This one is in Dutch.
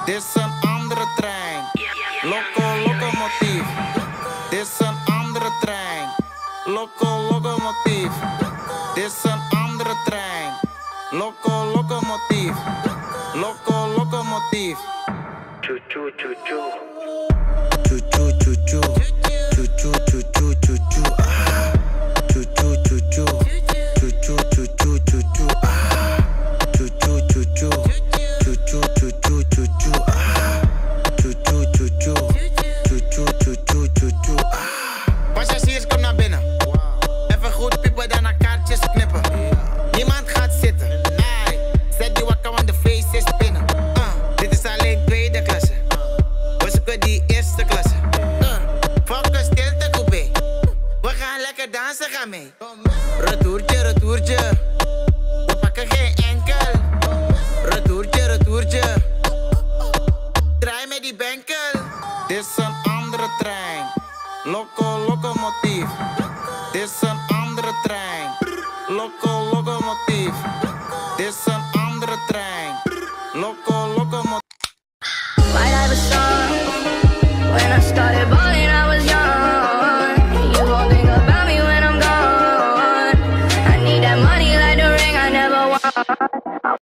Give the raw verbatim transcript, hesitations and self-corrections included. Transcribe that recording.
Dit is een andere trein. Loco, locomotief. Dit is een andere trein. Loco, locomotief. Dit is een andere trein. Loco, locomotief. Loco, locomotief. Choo choo choo choo. Choo choo choo choo. Choo choo choo choo choo choo. Ah. Choo choo choo choo. Choo choo choo choo choo choo. Ah. Choo choo choo choo. Choo choo choo choo choo choo. Ah. Choo choo choo choo. Choo choo choo choo choo choo. Ah. Passagiers, kom naar binnen. Even goed piepen, daarna kaartjes knippen. Niemand gaat zitten. Ai, zet die wakker, want de face is binnen. Uh, dit is alleen tweede klasse. We zoeken die eerste klasse. Uh, fuck een stilte coupé. We gaan lekker dansen, ga mee. Retourtje, retourtje. We pakken geen enkel. Retourtje, retourtje. Draai met die benkel. Dit is een andere trein. Loco, locomotief. Dit is een andere trein. Loco, locomotief. Dit is een andere trein. Loco,